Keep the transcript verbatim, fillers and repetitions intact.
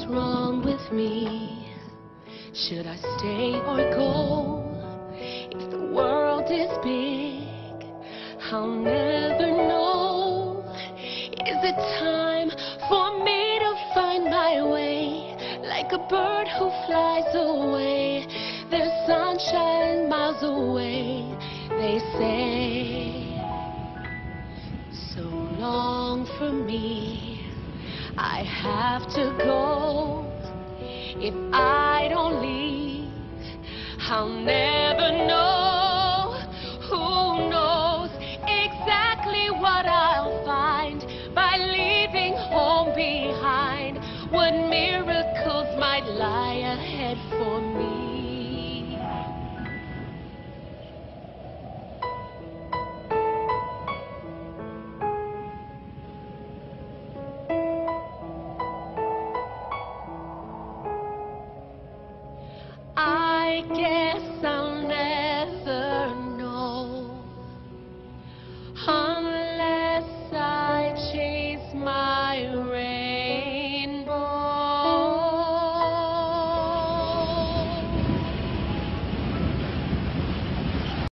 What's wrong with me? Should I stay or go? If the world is big, I'll never know. Is it time for me to find my way? Like a bird who flies away, there's sunshine miles away, they say. So long for me, I have to go. If I don't leave, I'll never